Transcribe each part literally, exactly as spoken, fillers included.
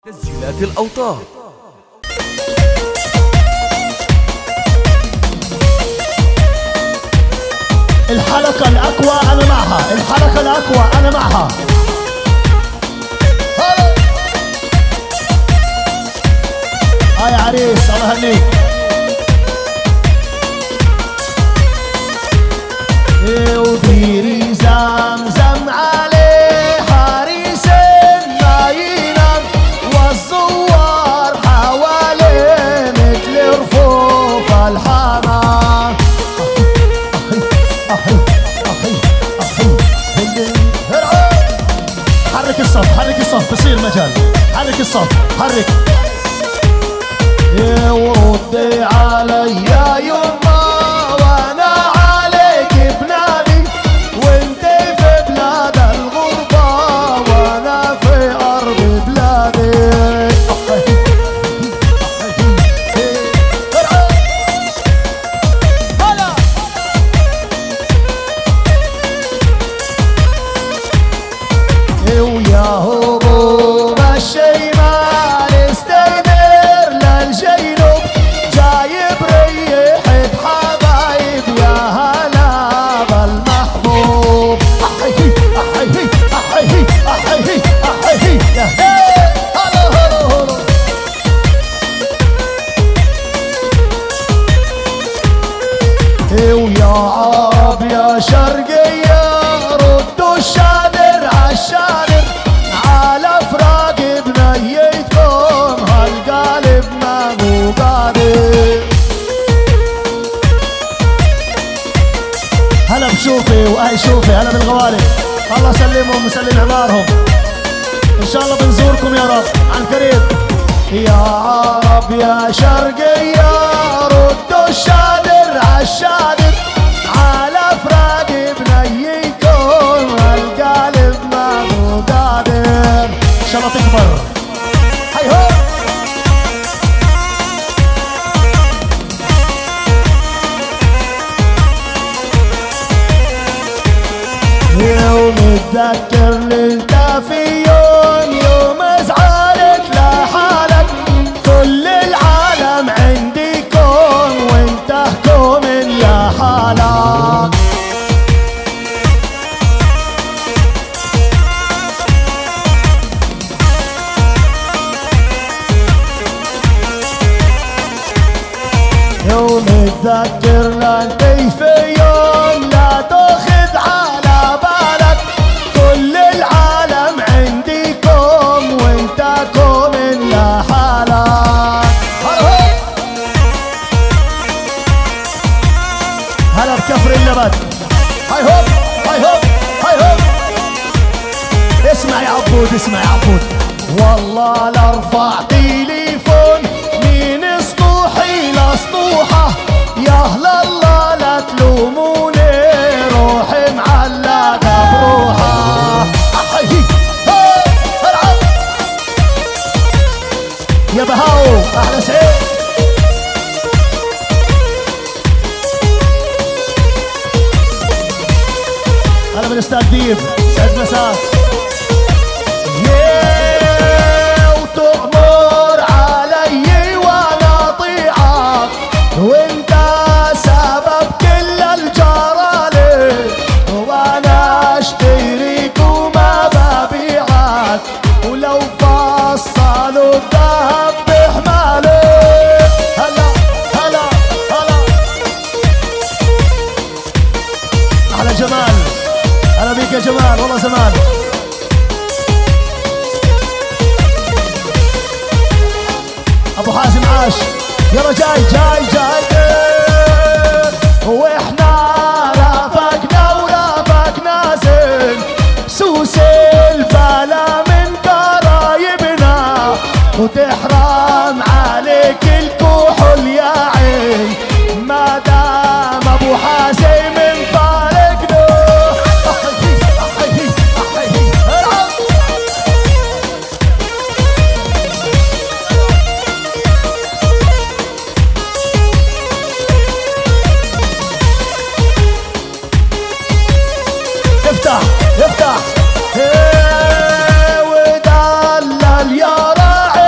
تسجيلات الأوتار. الحلقة الأقوى أنا معها، الحلقة الأقوى أنا معها. هاي عريس الله يهنيك. وديري زمزم عليه حارس ما ينام، والزوار حواليه مثل رفوف الحمام. حرك الصف، حرك الصف بصير مجال، حرك الصف، حرك. وردي علي يا يما وانا عليك بنادي، وانت في بلاد الغربة وانا في ارض بلادي. ويا هبوب الشيمال استدير للجينوب، جايب ريحة حبايب يا هلا بالمحبوب. احيي احيي احيي احيي احيي يا هلا هلا هلا. ويا عرب يا شرقية ردوا الشادر عالشادر، على فراق بنيتكم هالقالب ما مو قادر. هلا بشوفي واهل شوفي، هلا بالغوالي، الله يسلمهم ويسلم عمارهم، ان شاء الله بنزوركم يا رب عن قريب. يا عرب يا شرقية ردوا الشادر عالشادر، على فراق بنيكم القالب ما مو قادر. ان شاء الله تكبر. هاي هو يوم اتذكر ليلته في يوم يوم ازعارك لحالك، كل العالم عندي كون وانت كون لحالك. يوم اتذكر لانتي في يوم لا تاخذ على بالك، كل العالم عندي كوم وانت كوم لحالك. هلا بكفر اللبد. هاي هوب هاي هوب هاي هوب. اسمع يا عبود اسمع يا عبود، والله لارفع تليفون من سطوحي لسطوحه، يا اهل الله لا تلوموني روحي معلقه بروحه. احيي العب يا بهاو احلى سعيد. انا من استاذ ديب سعد مساك. وتؤمر علي وانا اطيعك، وانت سبب كل الجرالي، وانا اشتريك وما ببيعك، ولو فصلوا الذهب بحمالي. هلا هلا هلا على جمال، هلا بيك يا جمال والله زمان. ابو حازم عاش يلا جاي جاي جاي. واحنا رافقنا ورافقنا زين، سوس الفلا من قرايبنا، وتحرم عليك الكحول يا عين، ما دام ابو حازم مفارقنا. افتح افتح ودلل يا راعي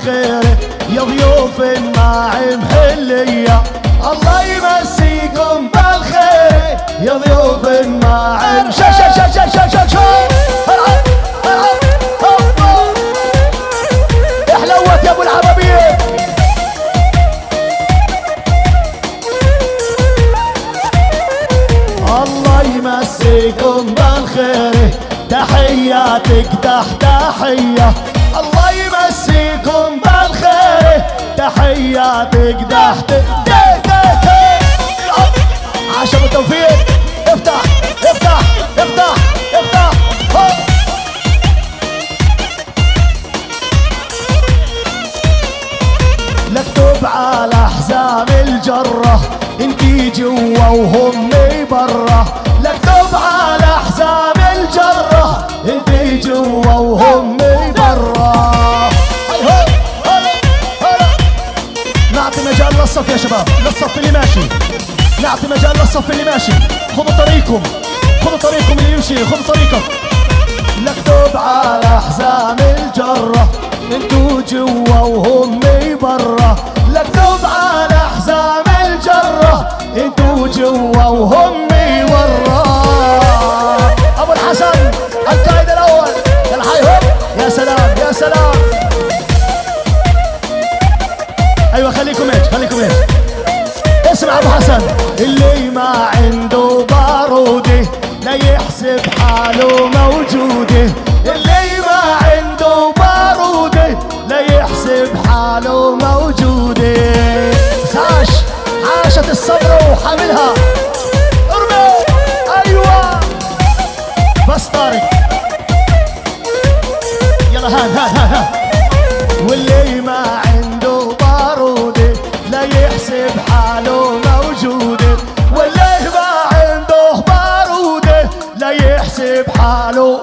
بالخير يا ضيوف الناعم حلية، الله يمسيكم بالخير يا ضيوف الناعم. شا شا شا شا شا شا شا احلوت يا ابو العربية. الله يمسيكم بالخير تحياتك دح تحية، الله يمسيكم بالخير تحياتك دح تحية. عاش ابو توفيق. افتح افتح افتح افتح هو. مكتوب على حزام الجرة انتي جوا وهم برا، مكتوب على حزام الجرة انتي جوا وهم برا. نعطي مجال للصف يا شباب، للصف اللي ماشي، نعطي مجال للصف اللي ماشي. خذوا طريقكم، خذوا طريقكم اللي يمشي، خذوا طريقك. مكتوب على حزام الجرة انتو جوا وهم برا، مكتوب على حزام الجرة انتو جوا وهم برا. ابو الحسن القائد الاول الحي هوب. يا سلام يا سلام. ايوه خليكم هيك خليكم هيك. اسمع ابو حسن. اللي ما عنده بارودة لا يحسب حاله موجودة، اللي ما عنده بارودة لا يحسب حاله موجودة. عاش عاشت الصبر وحملها. ارمي. ايوه بس طارق. يلا هان هان هان هان. واللي ما عنده بارودة لا يحسب حاله موجودة، واللي ما عنده بارودة لا يحسب حاله.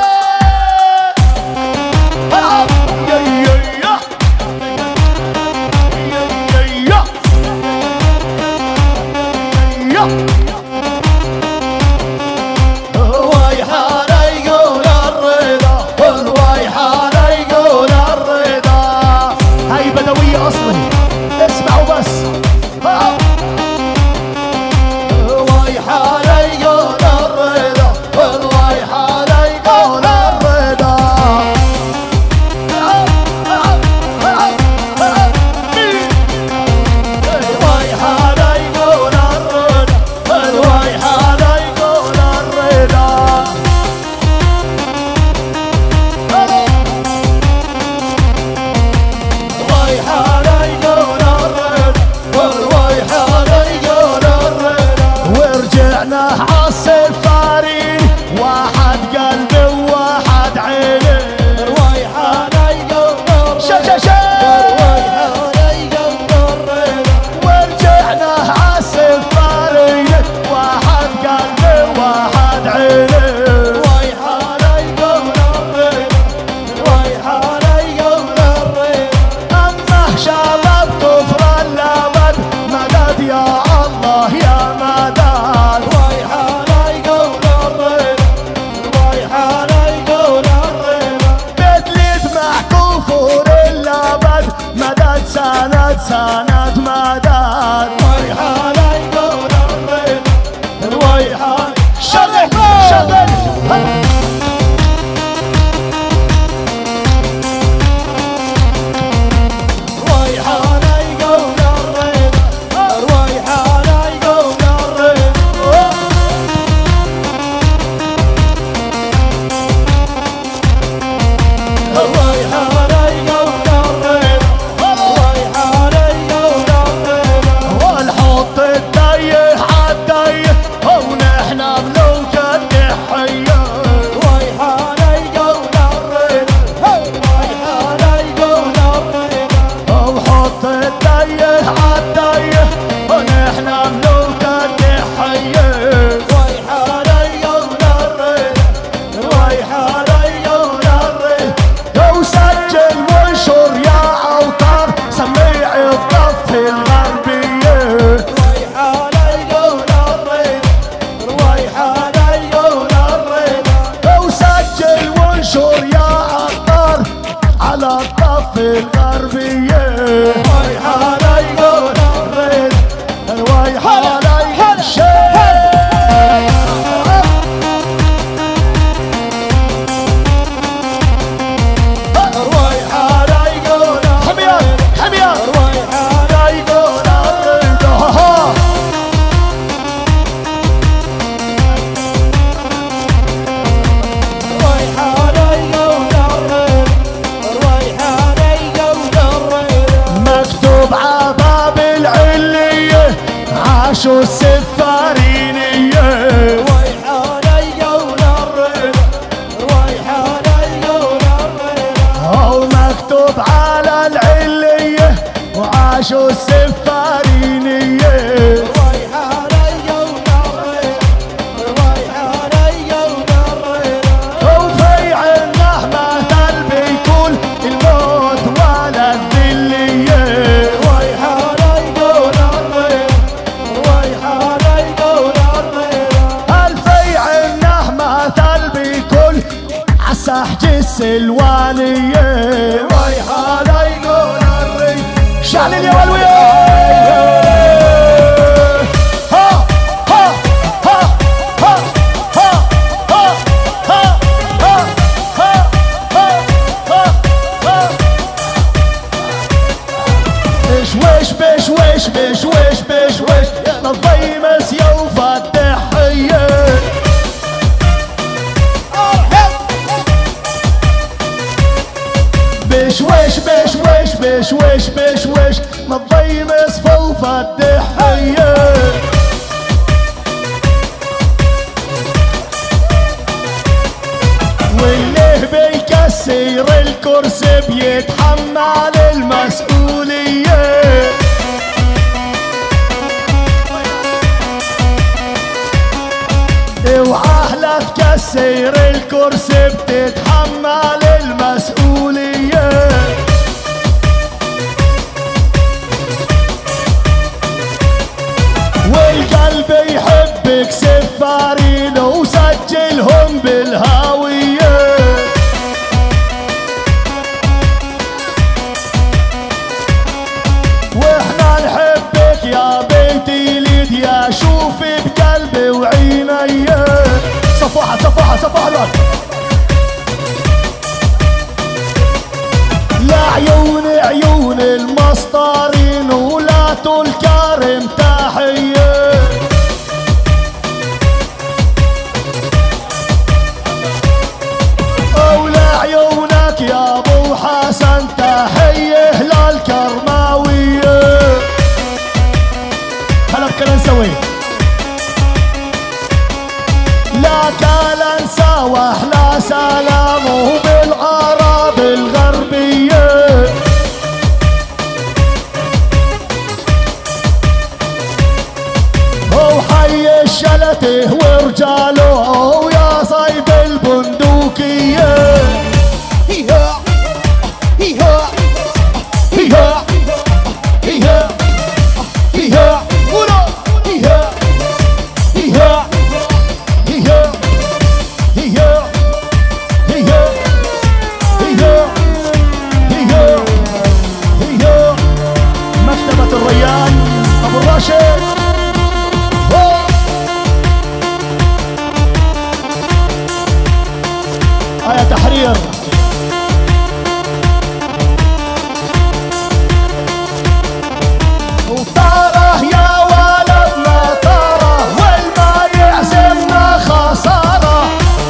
سند مدد ويحان يقول الريد ويحان. شغل شغل وعاشوا السفارينية ويحاني ونرد ويحاني ونرد أو مكتوب على العلية وعاشوا السفارينية ويحاني ونرد ويحاني ونرد وفي عنا مثل بيكون الموت ولا الذلية ويحاني ونرد ويحاني ونرد الفي عنا مثل بيكون عالسحج السلوانية ويحاني يقول الري شعلين يا ولوية وش بش وش بش وش بش وش نضيمس يوفى التحية بش وش بش وش بش وش بش وش نضيمس فوفى التحية واللي بيكسر الكرسي بيتحمل المسؤولية اوعى لا تكسر الكرسي بتتحمل المسؤولية والقلب يحبك سفارين وسجلهم بالهاوية واحنا نحبك يا بيتي ليديا شوفي بقلبي وعيني صفحة صفحة صفحة لك لعيون عيون المسطرين ولا الكرم تحية ولعيونك يا ابو حسن تحية للكرماوية هلا بكنا نسوي لا كلا نسى واحلى سلامه بالعرب الغربية وحي الشلته ورجاله ويا صيب البندوكية هيها هيها هيها هيها هيها ولا هيها هيها هيها هيها هيها هيها هيها هيها مكتبة الريان أبو الراشد آية تحرير وطاره يا ولدنا طاره والما يعزمنا خساره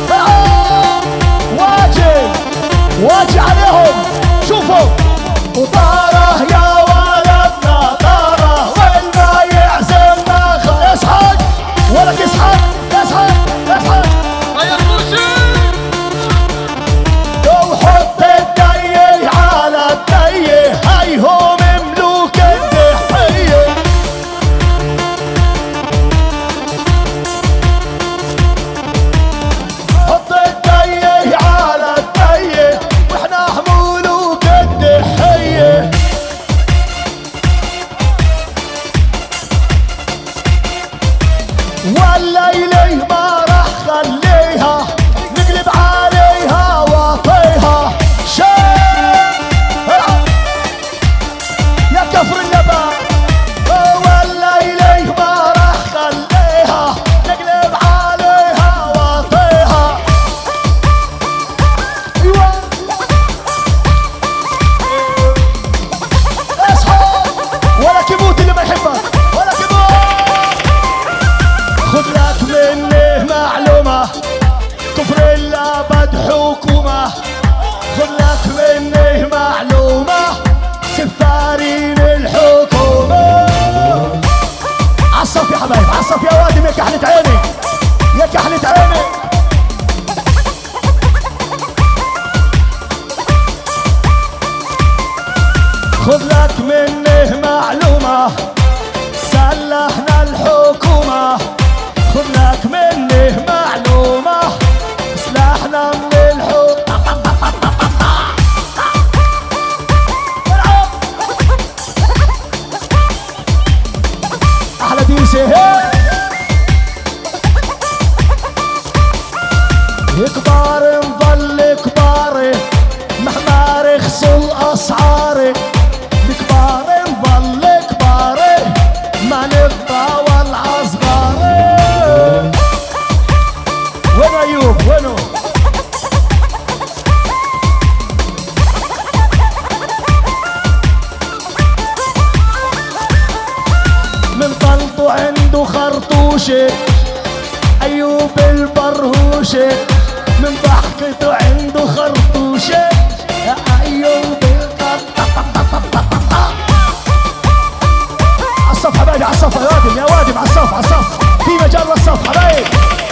واجي واجي عليهم شوفوا وطاره يا ولدنا طاره والما يعزمنا خساره اسحق ولك اسحق اسحق اسحق يا مرشد وحط الديه على الديه هيهم ملوك الدحية حط الديه على الديه واحنا ملوك الدحية والليلة ما راح خليها نقلب عليها واطيها شيء يا كفر اللبن والليلة ما راح خليها نقلب عليها واطيها ايوه اصحى ولا كيموت اللي ما يحبك ولا كيموت خذ لك مني معلومة كفر الأبد حكومة خذ لك مني معلومة سفارين الحكومة عالصف يا حبايب، عالصف يا وادم يا كحلة عيني، يا كحلة عيني. خذ لك منه معلومة، سلحنا الحكومة. خذ لك منه معلومة، سلحنا من الحكومة. أحلى ديسي هي كبار نظل كباري مهما رخصوا الأسعار. الكبار نظل كباري ما نتطاول عصغاري. وين أيوب وينو؟ من طلطو عنده خرطوشة أيوب البرهوشة. من ضحكته عنده خرطوشة يا أيوب البرهوشة. عالصف حبايبي، عالصف يا وادم يا وادم، عالصف عالصف، في مجال للصف حبايب.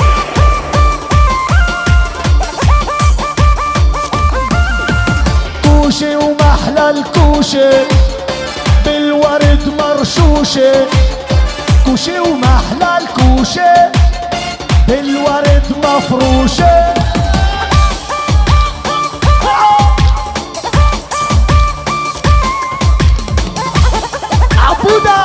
كوشة ومحلى الكوشة بالورد مرشوشة. كوشة ومحلى الكوشة بالورد مفروشة. عبودة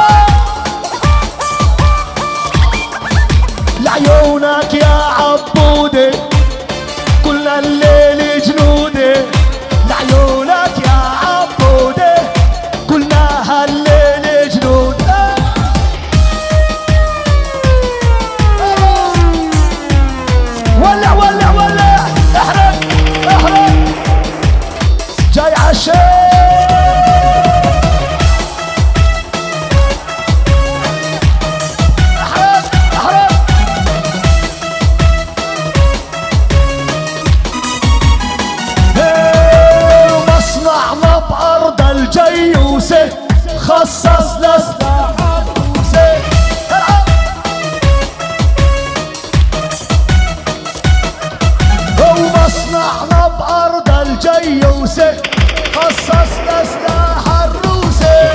لعيونك يا عبودة كلنا الليل جنودة. لعيونك يا عبودة كلنا هالليل جنودة. ولع ولع ولع، احرق احرق، جاي عالشيء. الجيوسة خصص لسلاح الروسة. ومصنعنا بأرض الجيوسة خصص لسلاح الروسة.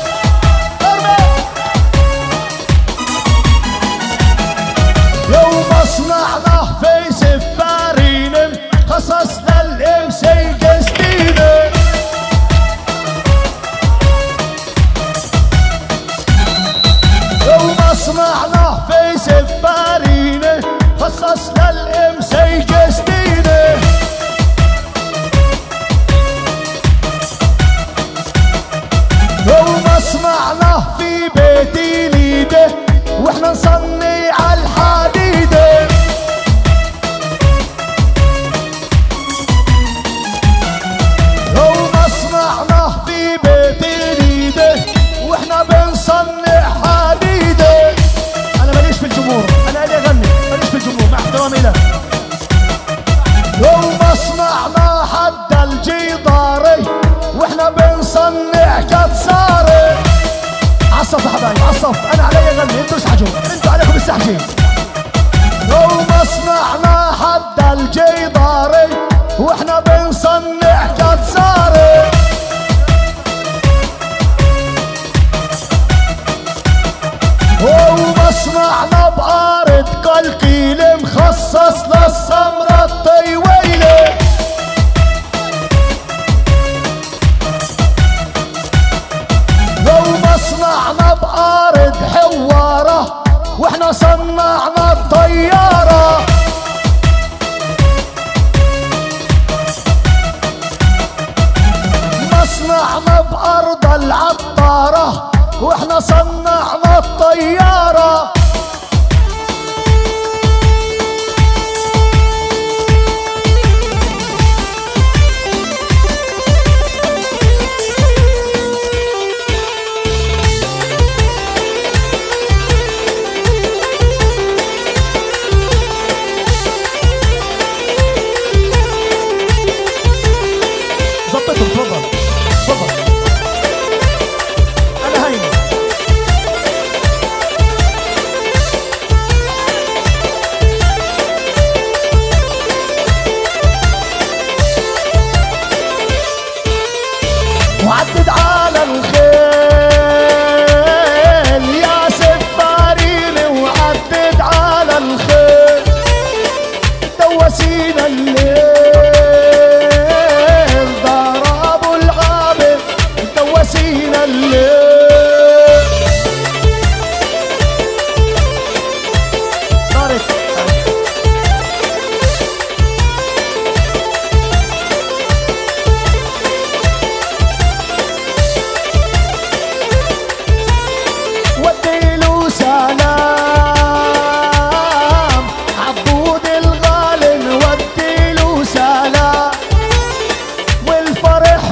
ومصنعنا في سفارين خصص للإمسي قستينة. ومصنعنا في سفارينه خصص للإمسي جستينه. ومصنعنا في بيت ليده واحنا نصنع الحديده. ومصنعنا في بيت ليده واحنا بنصنع حديده. انا ماليش في الجمهور، انا الي اغني ماليش في الجمهور مع احترامي له. ومصنعنا حد الجداري واحنا بنصنع كتساري. عالصف يا حبايب عالصف، انا علي اغني انتوا اسحجوا، انتوا عليكم السحجين. ومصنعنا حد الجداري واحنا بنصنع كتساري. ومصنعنا بأرض قلقيل مخصص للسمرة الطويلة. ومصنعنا بأرض حوارة واحنا صنعنا الطيارة. مصنعنا بأرض العطارة واحنا صنعنا الطيارة. ظبطهم تفضل تفضل. انا هيني دوسينا الليل دار ابو العابد دوسينا الليل وديله سلام عبود الغالي نوديله سلام والفرح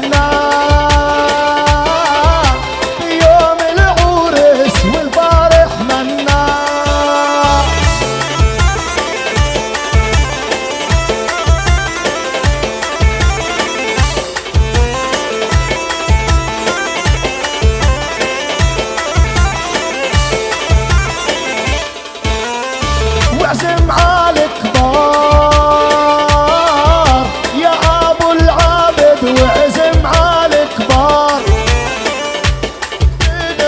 منام في يوم العرس والفرح منام واعزم على الكبار يا ابو العابد واعزم على الكبار من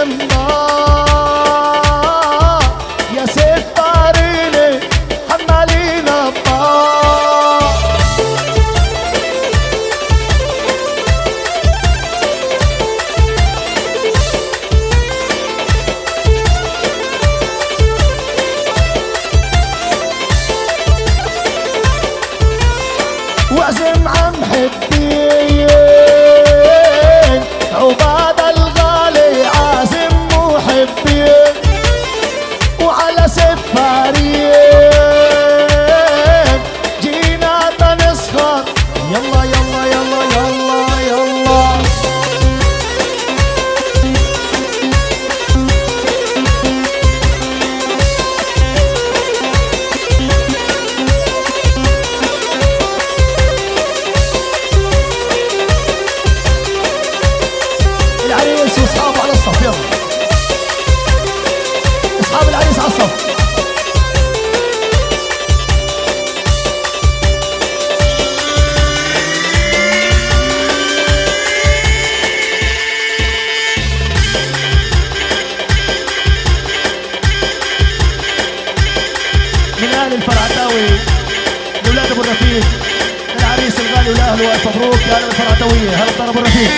النار يا سفاريني حمالين الطار واعزم عم حبين عباد الغالي عازم محبين وعلى سفارين جينا تنسخر يلا يلا يلا يلا يلا العريس واصحابه على الصف يلا اصحاب العريس على الصف من اهل الفرعتاوي لاولاد ابو الرفيق العريس الغالي ولاهله الف مبروك يا اهل الفرعتاويه هلا طال ابو الرفيق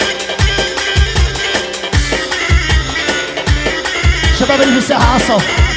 شباب اللي في الساحه على الصف